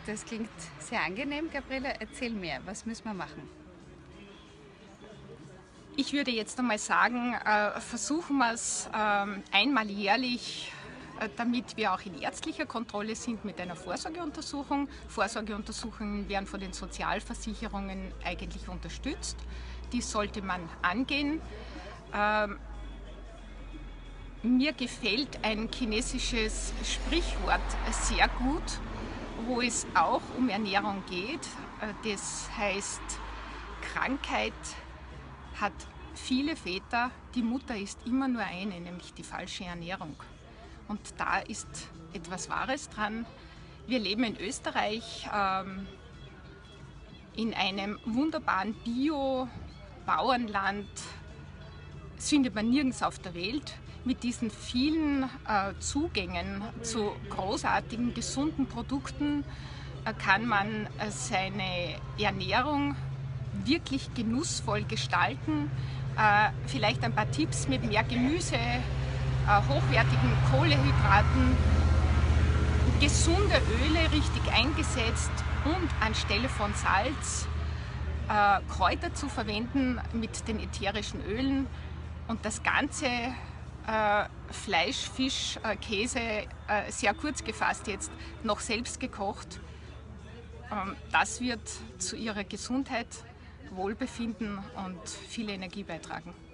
Das klingt sehr angenehm, Gabriele. Erzähl mir, was müssen wir machen? Ich würde jetzt einmal sagen, versuchen wir es einmal jährlich, damit wir auch in ärztlicher Kontrolle sind, mit einer Vorsorgeuntersuchung. Vorsorgeuntersuchungen werden von den Sozialversicherungen eigentlich unterstützt. Die sollte man angehen. Mir gefällt ein chinesisches Sprichwort sehr gut, wo es auch um Ernährung geht. Das heißt, Krankheit hat viele Väter, die Mutter ist immer nur eine, nämlich die falsche Ernährung. Und da ist etwas Wahres dran. Wir leben in Österreich in einem wunderbaren Bio-Bauernland, das findet man nirgends auf der Welt. Mit diesen vielen Zugängen zu großartigen, gesunden Produkten kann man seine Ernährung wirklich genussvoll gestalten. Vielleicht ein paar Tipps mit mehr Gemüse, hochwertigen Kohlenhydraten, gesunde Öle richtig eingesetzt und anstelle von Salz Kräuter zu verwenden mit den ätherischen Ölen und das Ganze Fleisch, Fisch, Käse, sehr kurz gefasst jetzt, noch selbst gekocht. Das wird zu ihrer Gesundheit, Wohlbefinden und viel Energie beitragen.